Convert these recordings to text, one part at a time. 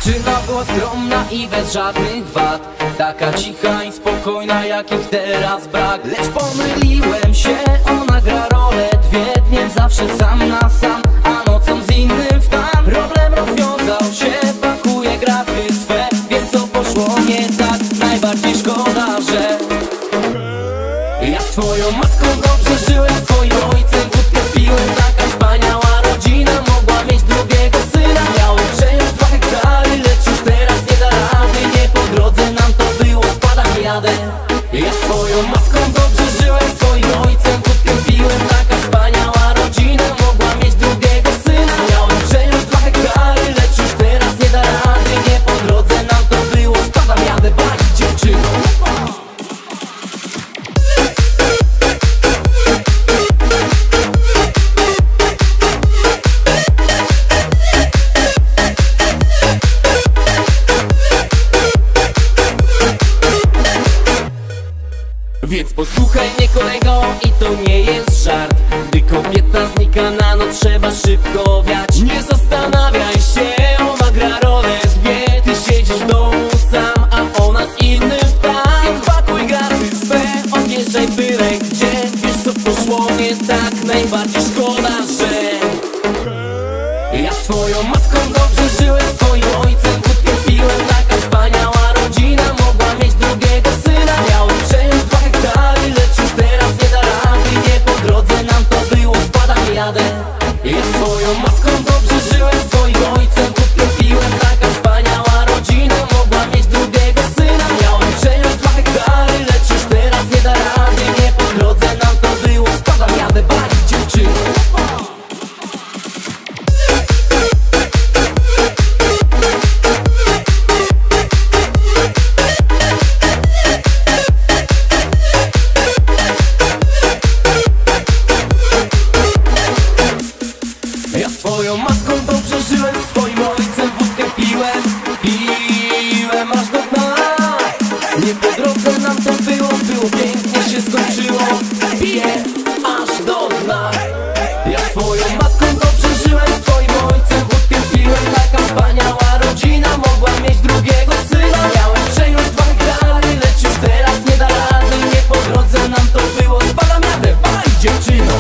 Dziewczyna była skromna i bez żadnych wad, taka cicha i spokojna, jakich teraz brak. Lecz pomyliłem się, ona gra rolę dwie, dniem zawsze sam na sam, a nocą z innym w tam. Problem rozwiązał się, pakuje graty swe, więc co poszło nie tak, najbardziej szkoda, że ja z twoją matką dobrze żyłem, z twoim ojcem wódkę piłem. Taka wspaniała rodzina mogła mieć drugiego syna. Miałem przejąć 2 hektary, lecz już teraz nie da rady. Nie po drodze nam to było, spadam, jadę. Ja z twoją matką dobrze żyłem, z twoim ojcem wódkę piłem. Taka wspaniała rodzina mogła mieć drugiego syna. Miałem przejąć 2 hektary, lecz już teraz nie da rady. Nie po drodze nam to było, spadam, jadę, bajki dziewczyno. Więc posłuchaj mnie kolego, i to nie jest żart. Gdy kobieta znika na noc, trzeba szybko wiać. Nie zastanawiaj się, ona gra rolę dwie. Ty siedzisz w domu sam, a ona z innym tam. Więc pakuj graty swe, odjeżdżaj byle gdzie. Wiesz co poszło nie tak, najbardziej szkoda, że ja z twoją matką dobrze żyłem, z twoim ojcem wódkę piłem. Taka wspaniała rodzina mogła mieć drugiego syna. Miałem przejąć 2 hektary, lecz już teraz nie da rady. Nie po drodze nam to było, spadam, jadę. Ja z twoją matką dobrze żyłem, z twoim ojcem wódkę piłem. Taka wspaniała rodzina mogła mieć drugiego syna. Miałem przejąć 2 hektary, lecz już teraz nie da rady. Nie po drodze nam to było, spadam, jadę, bajki dziewczyno. Ja z twoją matką dobrze żyłem, z twoim ojcem wódkę piłem. Piłem aż do dna. Nie po drodze nam to było, było pięknie się skończyło. Piję aż do dna. Ja z twoją matką dobrze żyłem, z twoim ojcem wódkę piłem. Taka wspaniała rodzina mogła mieć drugiego syna. Miałem przejąć 2 hektary, lecz już teraz nie da rady. Nie po drodze nam to było, spadam, jadę, baj dziewczyno.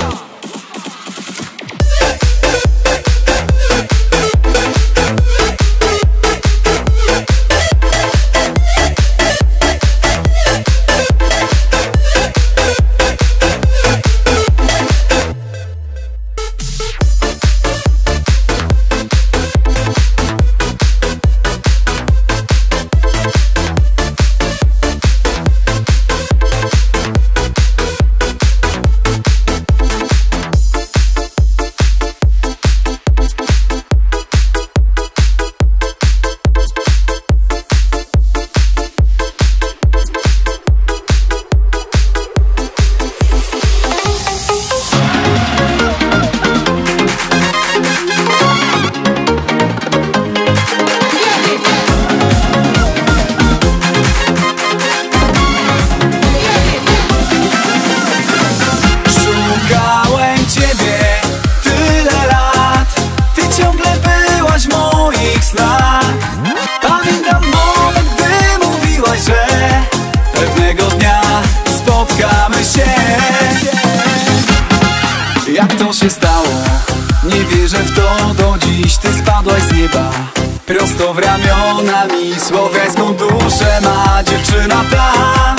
Jak to się stało? Nie wierzę w to do dziś. Ty spadłaś z nieba prosto w ramiona mi. Słowiańską duszę ma dziewczyna ta.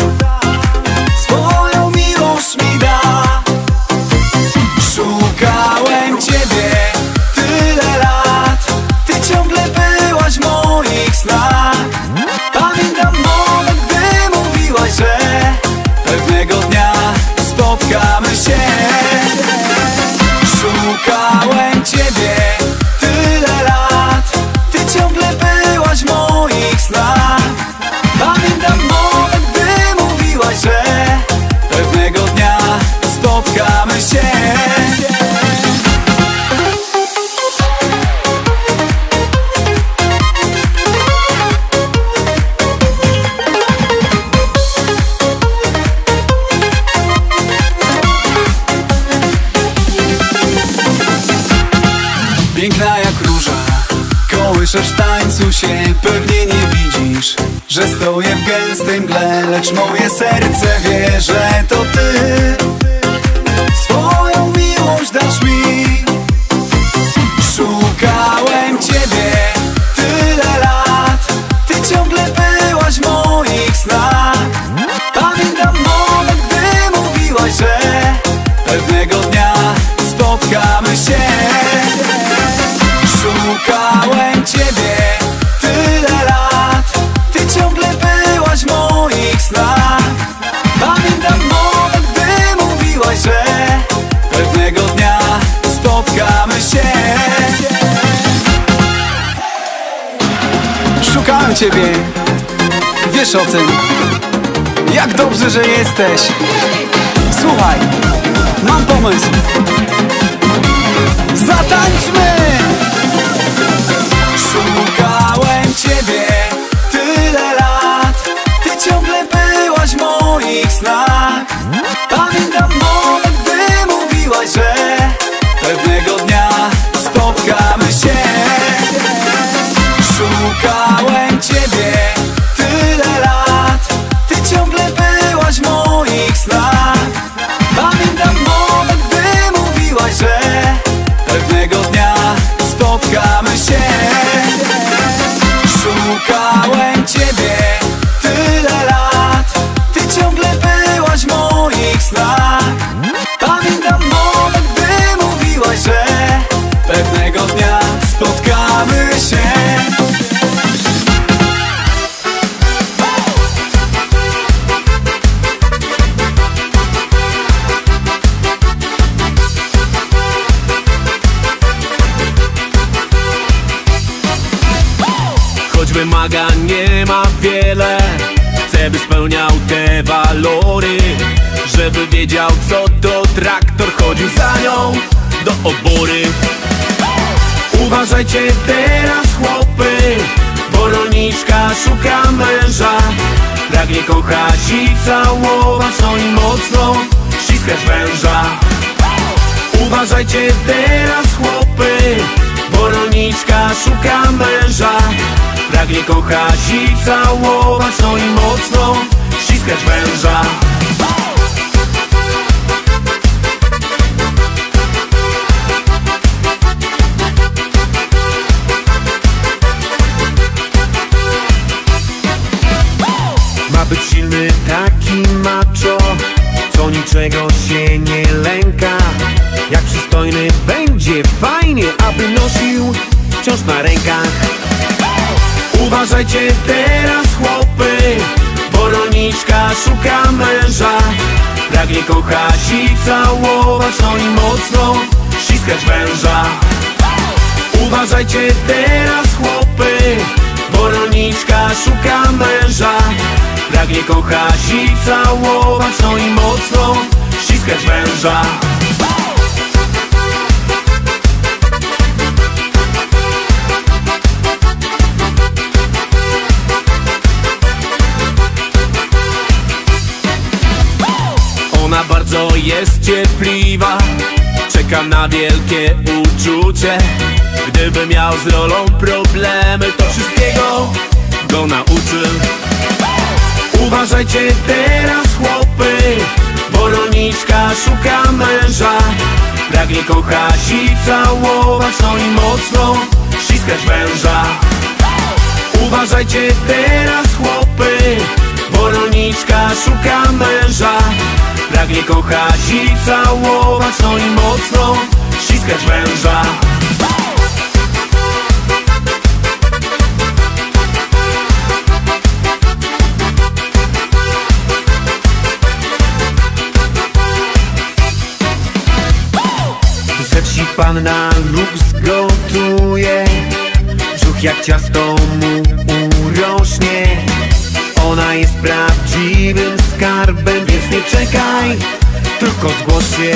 Swoją miłość mi da. Szukałem ciebie tyle lat. Ty ciągle byłaś w moich snach. Pamiętam moment, gdy mówiłaś, że pewnego dnia spotkamy się. Szukałem ciebie tyle lat. Ty ciągle byłaś w moich snach. Pamiętam moment, gdy mówiłaś, że pewnego dnia spotkamy się. Pewnie nie widzisz, że stoję w gęstej mgle, lecz moje serce wie, że to ty swoją miłość dasz mi. Szukałem ciebie tyle lat, ty ciągle byłaś w moich snach. Pamiętam moment, gdy mówiłaś, że pewnego dnia spotkamy się. Szukałem ciebie tyle lat, ty ciągle byłaś w moich snach. Pamiętam moment, gdy mówiłaś, że pewnego dnia spotkamy się. Szukałem ciebie, wiesz o tym. Jak dobrze, że jesteś. Słuchaj, mam pomysł. Zatańczmy! Szukałem ciebie tyle lat, ty ciągle byłaś w moich snach. Pamiętam moment, gdy mówiłaś, że pewnego dnia spotkamy się. Szukałem ciebie tyle lat, ty ciągle byłaś w moich snach. Pamiętam moment, gdy mówiłaś, że pewnego dnia spotkamy się. Szukałem ciebie tyle lat, ty ciągle byłaś w moich snach. Pamiętam moment, gdy mówiłaś, że pewnego dnia spotkamy się. Choć wymaga nie ma wiele, chcę by spełniał te walory. Żeby wiedział co to traktor, chodził za nią do obory. Uważajcie teraz chłopy, bo rolniczka szuka męża. Pragnie kochać i całować, no i mocno ściskać węża. Uważajcie teraz chłopy, bo rolniczka szuka męża. Pragnie kochać i całować, no i mocno ściskać węża. Ma być silny taki macho, co niczego się nie lęka. Jak przystojny będzie fajnie, aby nosił wciąż na rękach. Uważajcie teraz chłopy, bo rolniczka szuka męża. Pragnie kochać i całować, no i mocno ściskać węża. Uważajcie teraz chłopy, bo rolniczka szuka męża. Pragnie kochać i całować, no i mocno ściskać węża. Ona bardzo jest cierpliwa, czeka na wielkie uczucie. Gdyby miał z rolą problemy, to wszystkiego go nauczy. Uważajcie teraz chłopy, bo rolniczka szuka męża. Pragnie kochać i całować, no i mocno ściskać węża. Uważajcie teraz chłopy, bo rolniczka szuka męża. Pragnie kochać i całować, no i mocno ściskać węża. Zewsi panna lub zgotuje, brzuch jak ciasto mu urośnie. Ona jest prawdziwym skarbem, więc nie czekaj, tylko zgłoś się.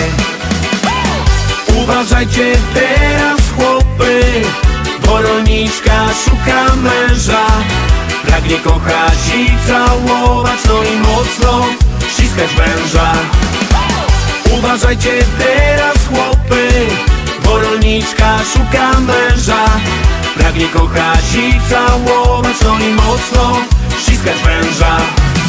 Uważajcie teraz chłopy, bo rolniczka szuka męża. Pragnie kochać i całować, no i mocno ściskać węża. Uważajcie teraz chłopy, bo rolniczka szuka męża. Pragnie kochać i całować, no i mocno ściskać węża.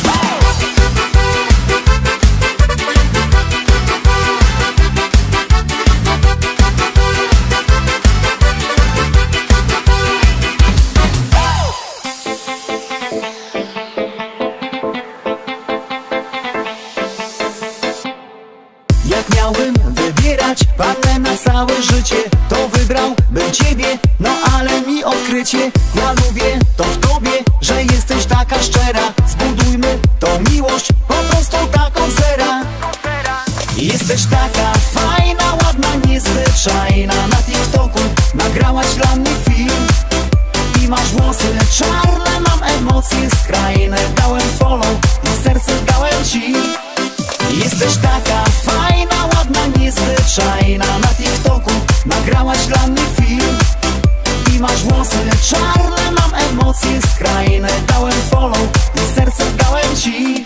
Jak miałbym wybierać partner na całe życie, to wybrałbym ciebie, no ale mi odkrycie. Ja lubię to w tobie, że jesteś taka szczera. Zbudujmy tą miłość, po prostu taką zera. Jesteś taka fajna, ładna, niezwyczajna. Na TikToku nagrałaś dla mnie film i masz włosy czarne, mam emocje skrajne. Dałem follow i serce dałem ci. Jesteś taka fajna, ładna, niezwyczajna. Na TikToku nagrałaś dla mnie film i masz włosy czarne, mam emocje skrajne. Dałem follow i serce dałem ci.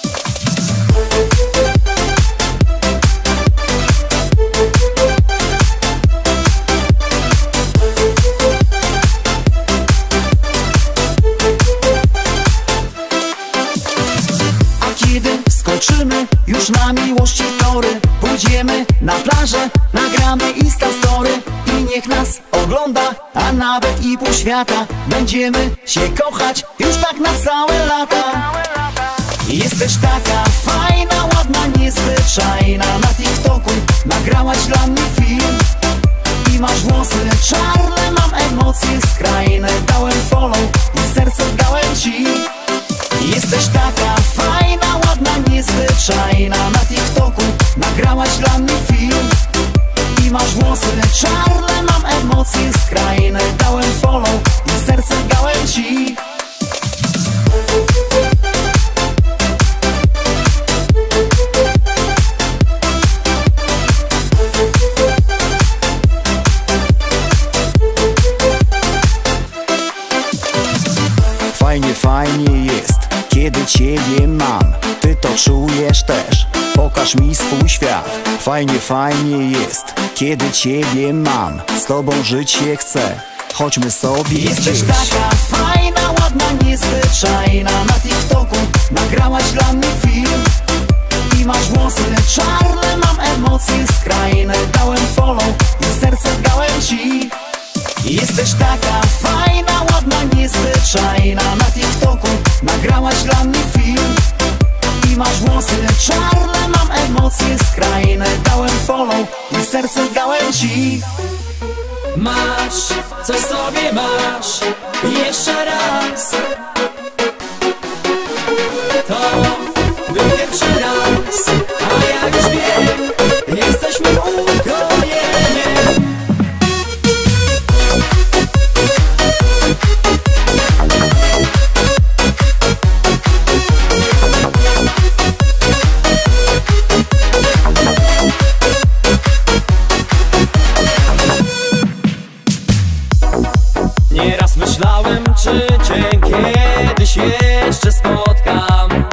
Kiedy skoczymy już na miłości tory, pójdziemy na plażę, nagramy Instastory i niech nas ogląda, a nawet i pół świata. Będziemy się kochać już tak na całe lata. Jesteś taka fajna, ładna, niezwyczajna. Na TikToku nagrałaś dla mnie film i masz włosy czarne, mam emocje skrajne. Dałem follow i serce dałem ci. Jesteś taka fajna, ładna, niezwyczajna. Na TikToku nagrałaś dla mnie film i masz włosy czarne, mam emocje skrajne. Dałem follow i serce dałem ci. Fajnie, fajnie jest, kiedy ciebie mam. Ty to czujesz też, pokaż mi swój świat. Fajnie, fajnie jest, kiedy ciebie mam. Z tobą żyć się chcę, chodźmy sobie Jesteś gdzieś. taka fajna, ładna, niezwyczajna. Na TikToku nagrałaś dla mnie film i masz włosy czarne, mam emocje skrajne. Dałem follow i serce dałem ci. Jesteś taka fajna, ładna, niezwyczajna. Na TikToku nagrałaś dla mnie film i masz włosy czarne, mam emocje skrajne. Dałem follow i serce dałem ci. Masz, coś sobie masz. Jeszcze raz. To był pierwszy raz, a ja już wiem, jesteśmy ukojeniem. Nieraz myślałem, czy cię kiedyś jeszcze spotkam.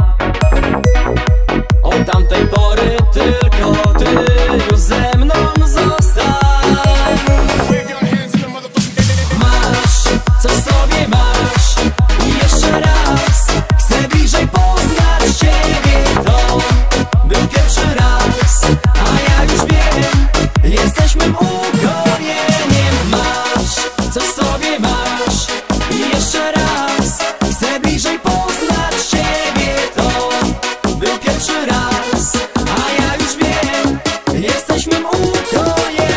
Od tamtej pory tylko ty już ze mną zostań. Masz, coś sobie masz. I jeszcze raz chcę bliżej poznać ciebie. To był pierwszy raz, a ja już wiem, jesteśmy ukojeniem. Masz, coś sobie masz. I jeszcze raz chcę bliżej poznać ciebie. To był pierwszy raz, a ja już wiem, jesteśmy ukojeniem.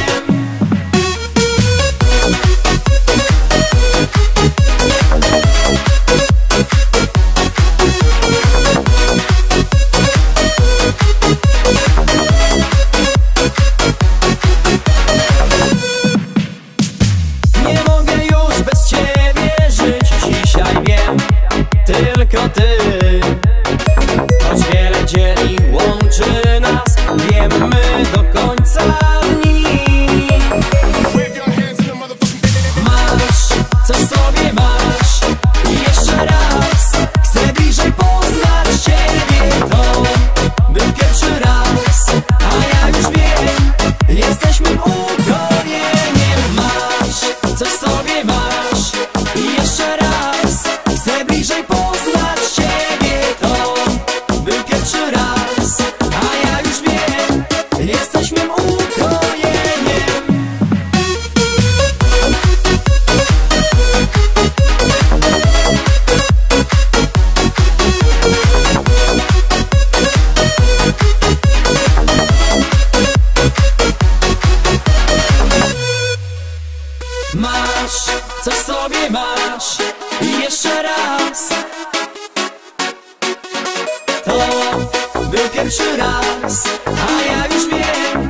Nie mogę już bez ciebie żyć. Dzisiaj wiem, tylko ty. Choć wiele dzieli, łączy nas, wiemy do końca dni. Masz, coś sobie masz. I jeszcze raz chcę bliżej poznać ciebie. To był pierwszy raz, a ja już wiem, jesteśmy ukojeniem. Masz, coś sobie masz. pierwszy raz, a ja już wiem.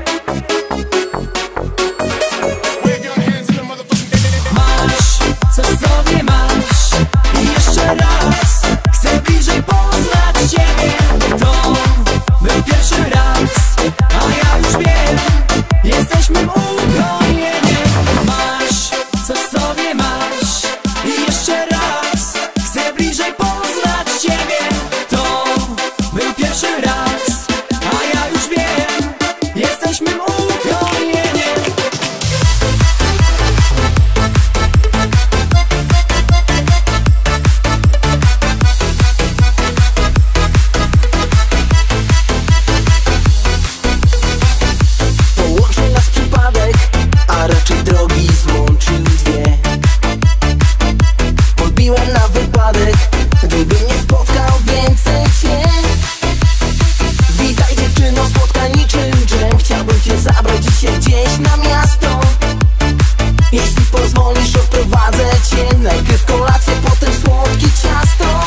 Masz, co sobie masz i jeszcze raz chcę bliżej poznać ciebie. To był pierwszy raz, a ja już wiem, jesteś mym ukojeniem. Masz, co sobie masz i jeszcze raz chcę bliżej poznać ciebie. To był pierwszy raz, a ja już wiem, jesteś mym ukojeniem. Połączył nas przypadek, a raczej drogi złączył dwie. Podbiłem na wypadek, gdyby nie spotkał więcej cię. Witaj dziewczyno, słodka niczym dżem. Chciałbym cię zabrać dzisiaj gdzieś na miasto. Jeśli pozwolisz, odprowadzę cię. Najpierw kolację, potem słodkie ciasto.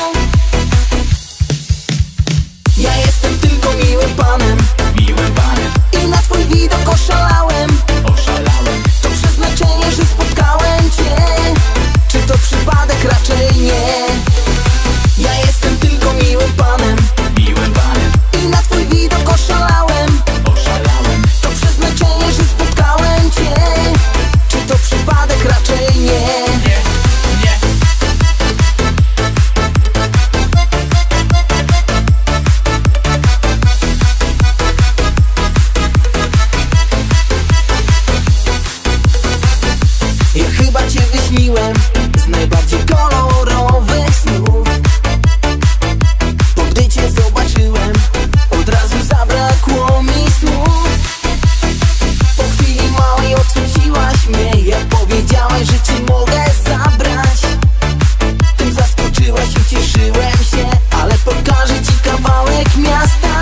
Ja jestem tylko miłym panem, i na twój widok oszalałem. To przeznaczenie, że spotkałem cię. Czy to przypadek? Raczej nie. Ja jestem tylko miłym panem, i na twój widok oszalałem. To przeznaczenie, że spotkałem cię. Czy to przypadek? Raczej nie. Ja chyba cię wyśniłem z najbardziej kolorowych snów. Bo gdy cię zobaczyłem, od razu zabrakło mi słów. Po chwili małej odrzuciłaś mnie, jak powiedziałaś, że cię mogę zabrać. Tym zaskoczyłaś, ucieszyłem się, ale pokażę ci kawałek miasta.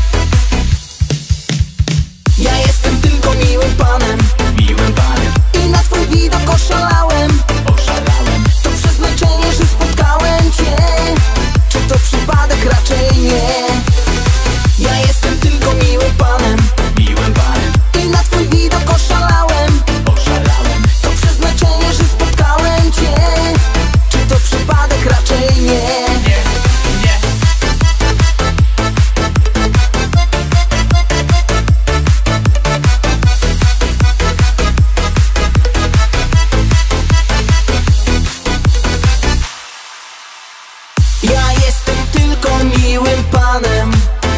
Ja jestem tylko miłym panem, i na twój widok oszalałem. To przeznaczenie, że spotkałem cię. Czy to przypadek? Raczej nie. Ja jestem tylko miłym panem, i na twój widok oszalałem. To przeznaczenie, że spotkałem cię. Czy to przypadek? Raczej nie. Ja jestem tylko miłym panem,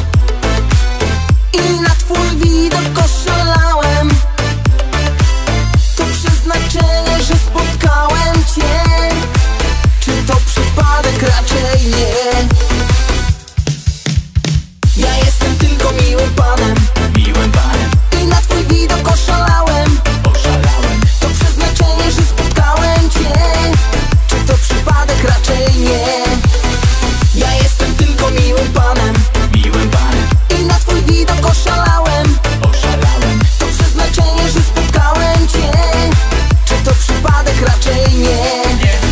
i na twój widok oszalałem. To przeznaczenie, że spotkałem cię. Czy to przypadek? Raczej nie. Ja jestem tylko miłym panem, i na twój widok oszalałem. To przeznaczenie, że spotkałem cię. Czy to przypadek? Raczej nie. Ja jestem tylko miłym panem, i na twój widok oszalałem. To przeznaczenie, że spotkałem cię. Czy to przypadek? Raczej nie.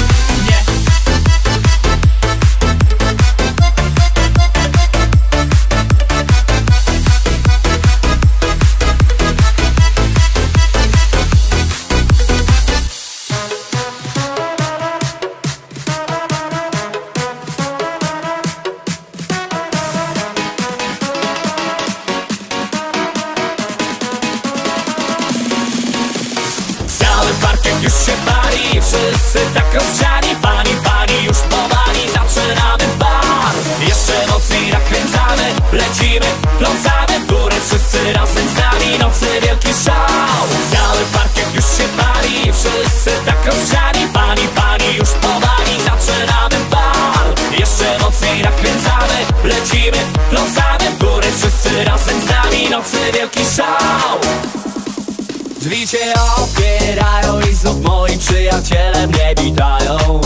Cały parkiet już się pali, wszyscy tak rozgrzani. Pani już powoli zaczynamy bar. Jeszcze mocniej nakręcamy, lecimy, pląsamy w górę. Wszyscy razem z nami, nocy wielki szał. Cały parkiet już się pali, wszyscy tak rozgrzani. Pani już powoli zaczynamy bar. Jeszcze mocniej nakręcamy, lecimy, pląsamy w górę. Wszyscy razem z nami, nocy wielki szał. Drzwi się otwierają i znów moi przyjaciele mnie witają.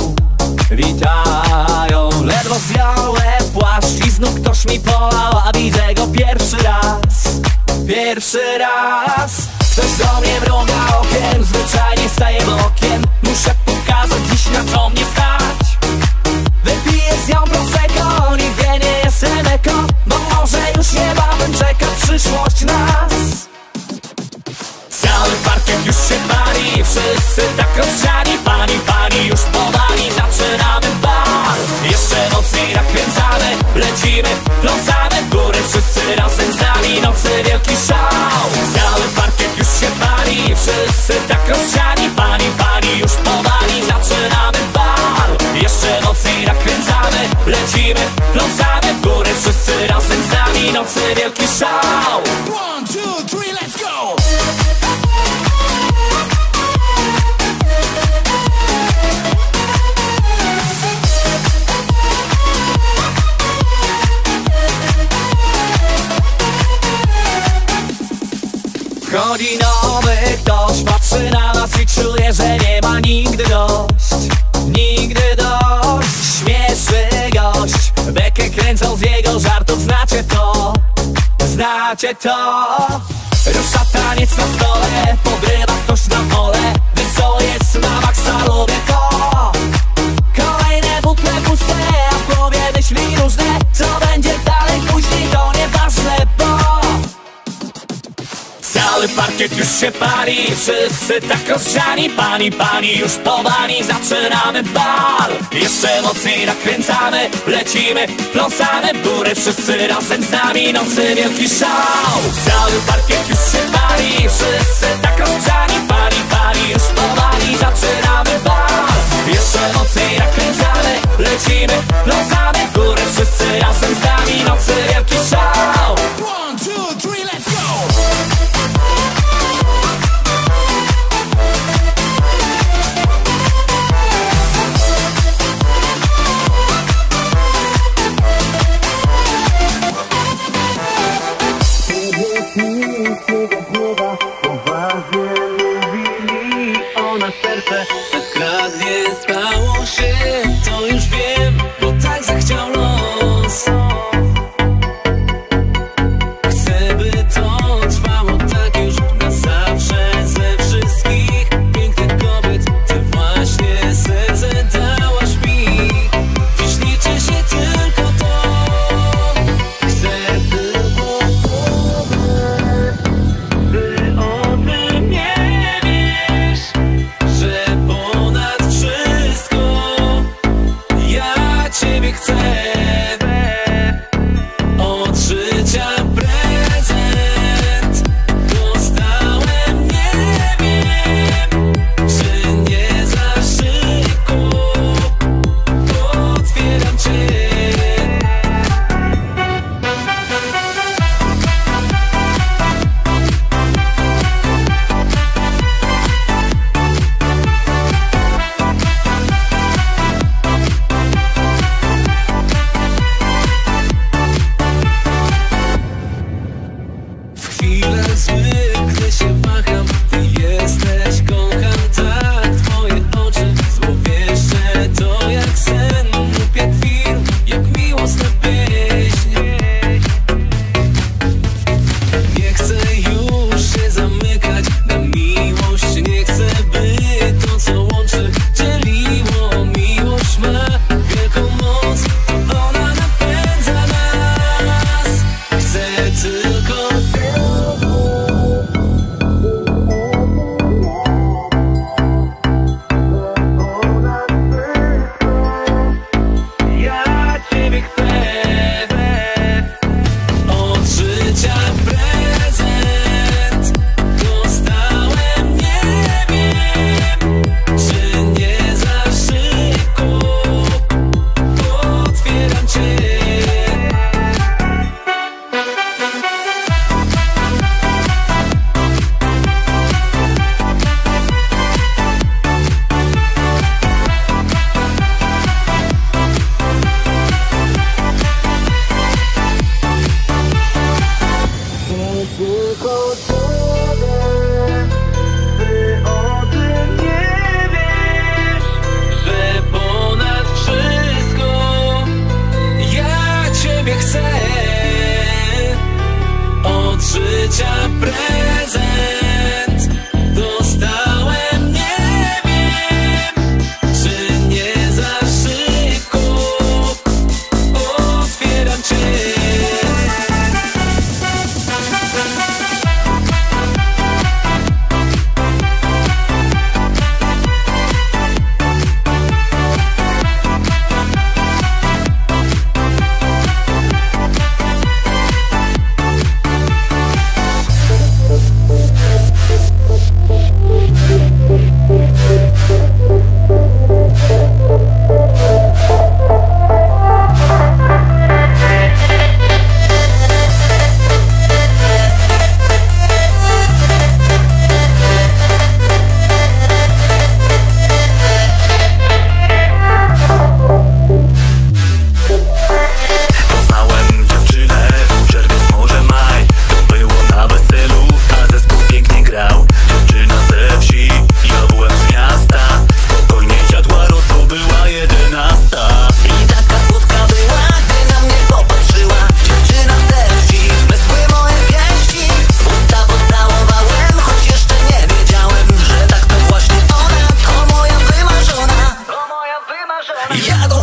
Ledwo zdjąłem płaszcz i znów ktoś mi polał, a widzę go pierwszy raz. Ktoś do mnie mruga okiem, zwyczajnie staje bokiem. Muszę pokazać dziś, na co mnie stać. Wypiję z nią prosecco, nikt wie, nie jestem eko, bo może już nie ma. przyszłość nas. Cały parkiet już się pali, wszyscy tak rozgrzani. Pani już powali, zaczynamy bal. Jeszcze mocniej nakręcamy, lecimy, pląsamy w górę, wszyscy razem z nami, nocy wielki szał. Cały parkiet już się pali, wszyscy tak rozgrzani. Pani już powali, zaczynamy bal. Jeszcze mocniej nakręcamy, lecimy, pląsamy w górę, wszyscy razem z nami, nocy wielki szał. 1, 2, 3, let's go! Wchodzi nowy ktoś, patrzy na nas i czuje, że nie ma nigdy dość. Nigdy dość, śmieszy gość. Bekę kręcą z jego żartów, znacie to. Znacie to. Rusza taniec na stole, pogrywa ktoś na pole. Wesoło jest na maksa, lubię to. Kolejne butle puste, a w głowie myśli różne. Co będzie dalej później, to nieważne, bo cały parkiet już się pali, wszyscy tak rozgrzani. Pani już powali, zaczynamy bal. Jeszcze mocniej nakręcamy, lecimy, pląsamy w górę, wszyscy razem z nami, nocy wielki szał. Cały parkiet już się pali, wszyscy tak rozgrzani. Pani już powali, zaczynamy bal. Jeszcze mocniej nakręcamy, lecimy, pląsamy w górę, wszyscy razem z nami, nocy wielki szał. 1, 2, 3, let's go! Poważnie mówili o nas serce, bezkradnie stało się, to już wiem, bo tak zechciał los.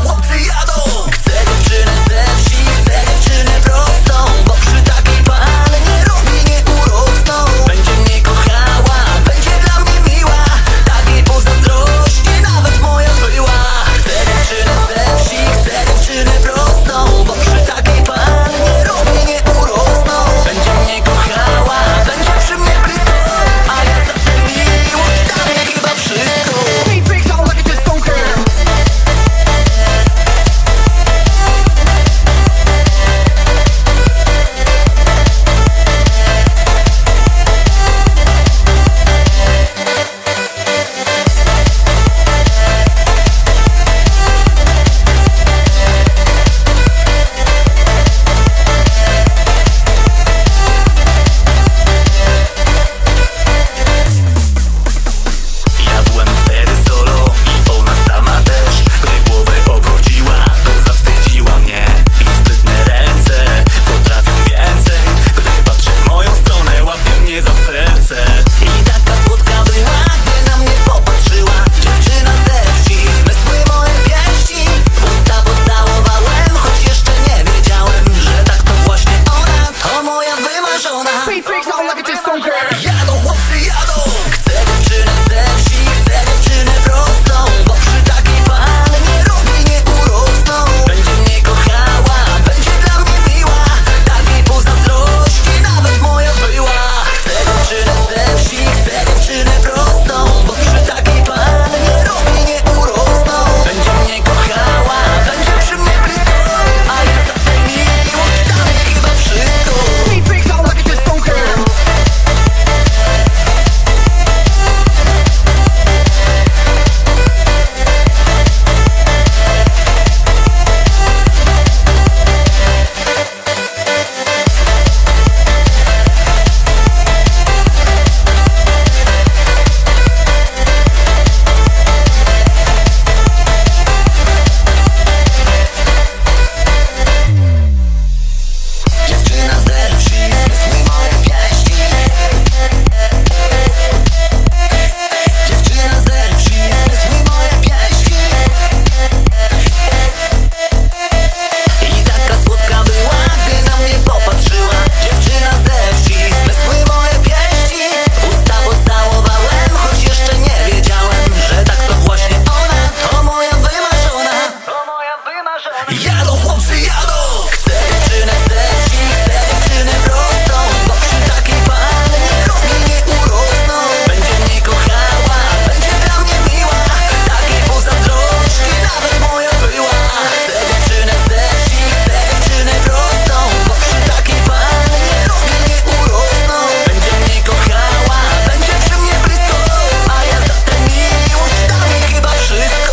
chłopcy jadą. Chcę dziewczynę ze wsi, chcę dziewczynę prostą, bo przy takiej pannie robi nie urosną. Będzie mnie kochała, będzie dla mnie miła, takiej pozazdrości nawet moja była. Chcę dziewczynę ze wsi, chcę dziewczynę prostą, bo przy takiej pannie robi nie urosną. Będzie mnie kochała, będzie przy mnie blisko, a ja za tę miłość daję chyba wszystko. Jadą chłopcy jadą. Chcę dziewczynę ze wsi, chcę dziewczynę prostą, bo przy takiej pannie robi nie urosną. Będzie mnie kochała, będzie dla mnie miła, takiej pozazdrości nawet moja była. Chcę dziewczynę ze wsi, chcę dziewczynę prostą, bo przy takiej pannie robi nie urosną. Będzie mnie kochała, będzie przy mnie blisko, a ja za tę miłość daję chyba wszystko. Dziewczyna ze wsi, zmysły moje pieści. Dziewczyna ze wsi, zmysły moje pieści. I taka słodka była, gdy na mnie popatrzyła. Dziewczyna ze wsi, zmysły moje pieści. Usta pocałowałem, choć jeszcze nie wiedziałem, że tak to właśnie ona, to moja wymarzona. Jadą chłopcy jadą. Chcę dziewczynę ze wsi, chcę dziewczynę prostą, bo przy takiej pannie robi nie urosną. Będzie mnie kochała, będzie dla mnie miła, takiej pozazdrości nawet moja była. Chcę dziewczynę ze wsi, chcę dziewczynę prostą, bo przy takiej pannie robi nie urosną. Będzie mnie kochała, będzie przy mnie blisko, a ja za tę miłość daję chyba wszystko.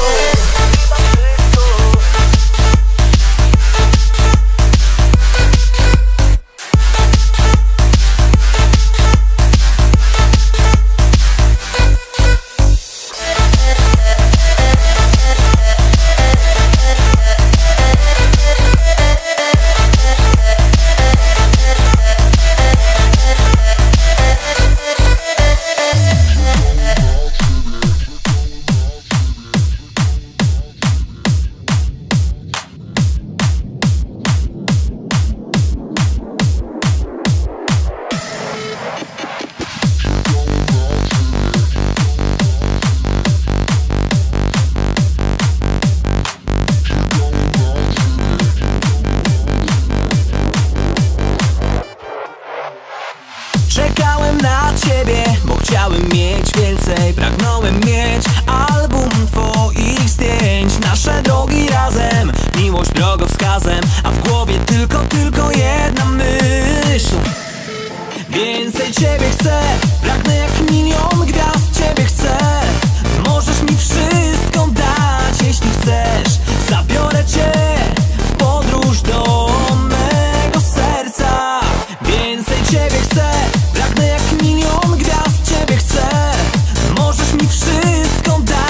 Czekałem na ciebie, bo chciałem mieć więcej. Pragnąłem mieć album twoich zdjęć. Nasze drogi razem, miłość drogowskazem, a w głowie tylko jedna myśl. Więcej ciebie chcę, pragnę jak milion gwiazd ciebie chcę. Możesz mi wszystko dać, jeśli chcesz. Zabiorę cię w podróż do mego serca. Więcej ciebie chcę, pragnę jak milion gwiazd ciebie chcę. Możesz mi wszystko dać.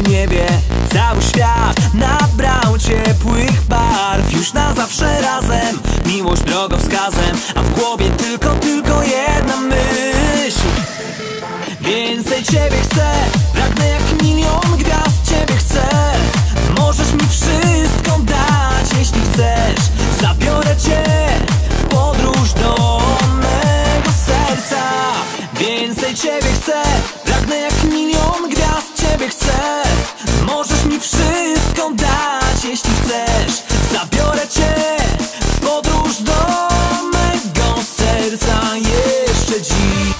w niebie cały świat nabrał ciepłych barw. Już na zawsze razem, miłość drogowskazem, a w głowie tylko jedna myśl. Więcej Ciebie chcę, pragnę jak milion gwiazd Ciebie chcę. Możesz mi wszystko dać, jeśli chcesz. Zabiorę Cię w podróż do mego serca. Więcej Ciebie chcę, pragnę jak milion gwiazd Ciebie chcę. Możesz mi wszystko dać, jeśli chcesz. Zabiorę Cię w podróż do mego serca jeszcze dziś.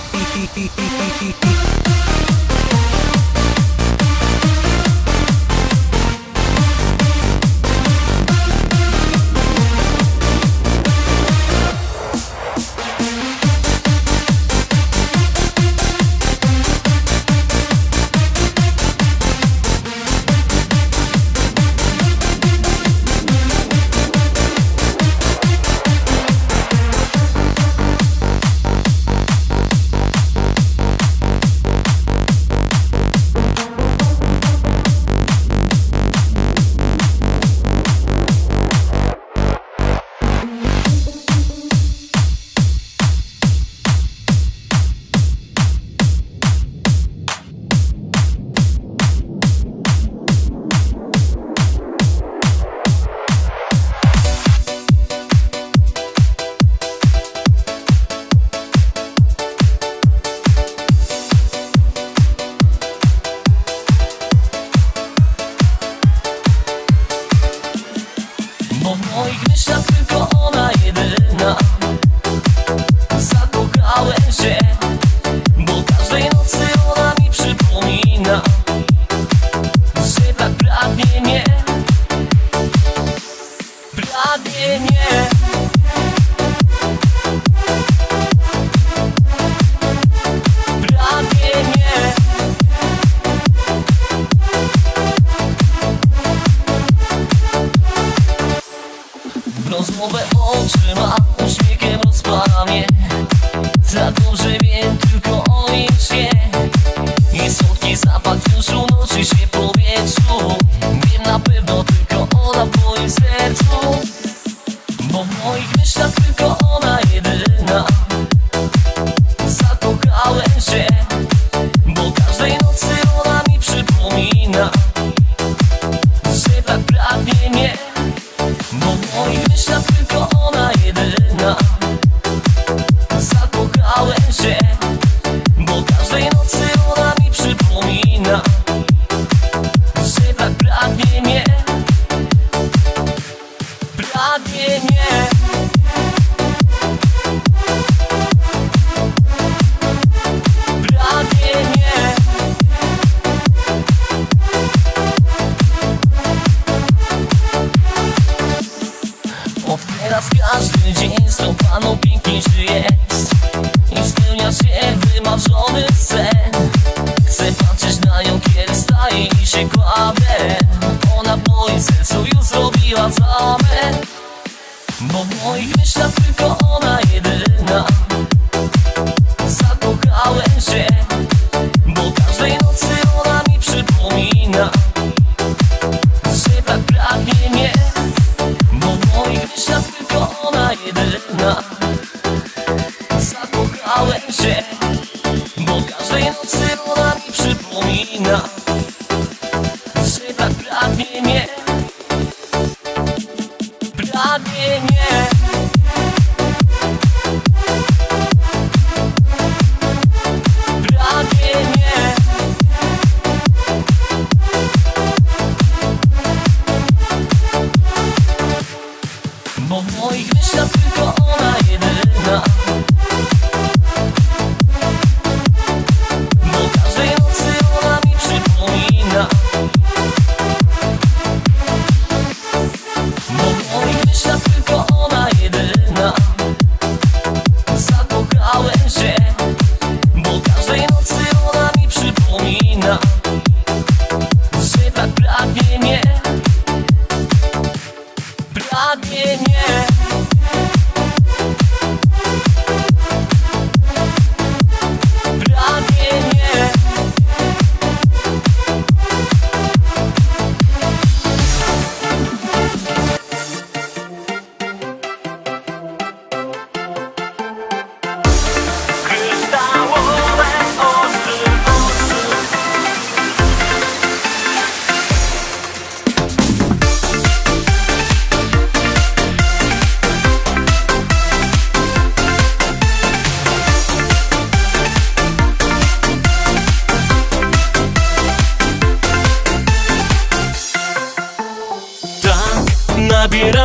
Rozmowę oczyma, uśmiechem rozpala mnie. Za dobrze wiem tylko o niej śnie. I słodki zapach już unosi się w powietrzu. Wiem na pewno tylko ona w moim sercu. Bo w moich myślach tylko ona jedyna. Zakochałem się, bo każdej nocy ona mi przypomina, że tak pragnie mnie. Bo w moich myślach tylko ona jedyna. Zakochałem się, bo każdej nocy ona mi przypomina, że tak pragnie mnie. Pragnie mnie. Pragnie mnie. Od teraz każdy dzień z tą paną pięknie jest i spełnia się wymarzony sen. Chcę patrzeć na nią, kiedy staje i się kładę. Ona w moim sercu już zrobiła zamę. Bo w moich myślach tylko ona jedyna. Zakochałem się, bo każdej nocy ona mi przypomina, że tak pragnie mnie. Bo w moich myślach tylko ona jedyna. Zakochałem się, bo każdej nocy ona mi przypomina, że tak pragnie mnie. Pragnie mnie. Pragnie mnie. Bo w moich myślach tylko ona jedyna. Bo każdej nocy ona mi przypomina,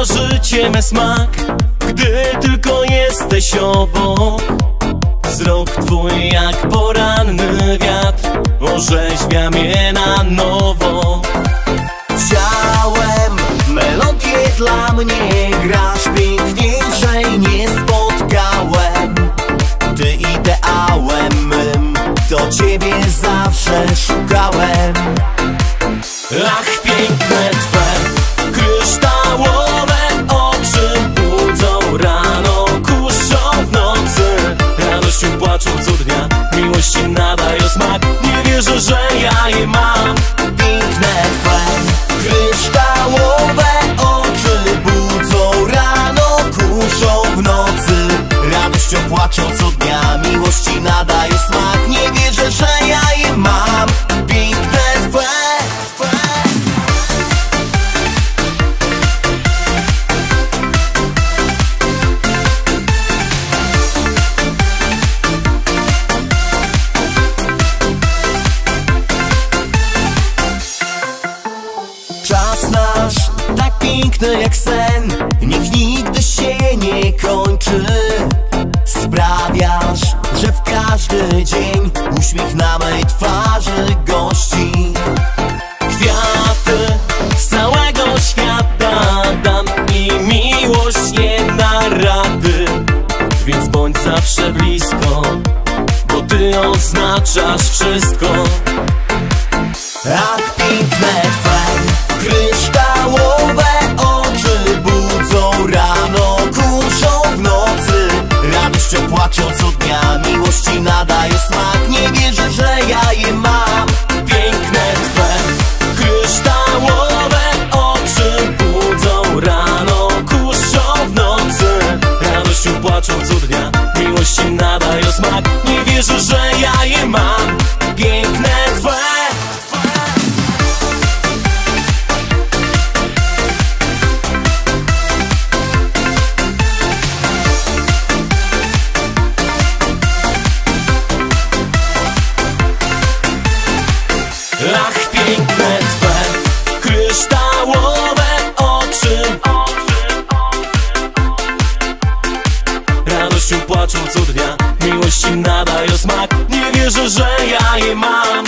sprawia życie me smak, gdy tylko jesteś obok. Wzrok twój jak poranny wiatr orzeźwia mnie na nowo. Chciałem, melodię dla mnie grasz, piękniejszej nie spotkałem. Ty ideałem mym, to ciebie zawsze szukałem. Ach, piękne twe kryształowe oczy budzą rano, kuszą w nocy. Radością płaczą co dnia, miłości nadają smak. Nie wierzę, że ja je mam. Piękne twe kryształowe oczy budzą rano, kuszą w nocy. Radością płaczą co dnia, miłości nadają smak. Nie wierzę, że ja je mam. Piękne twe. Czas nasz tak piękny jak sen, niech nigdy się nie kończy. Sprawiasz, że w każdy dzień uśmiech na mej twarzy gości. Kwiaty z całego świata dam i miłość nie da rady. Więc bądź zawsze blisko, bo ty oznaczasz wszystko. Tak piękne twe kryształowe oczy budzą rano, kuszą w nocy. Radością płaczą co dnia, miłości nadają smak. Nie wierzę, że ja je mam. Piękne twe kryształowe oczy budzą rano, kuszą w nocy. Radością płaczą co dnia, miłości nadają smak. Nie wierzę, że ja je mam. Piękne twe. Ach, piękne twe kryształowe oczy radością płaczą co dnia, miłości nadają smak. Nie wierzę, że ja je mam.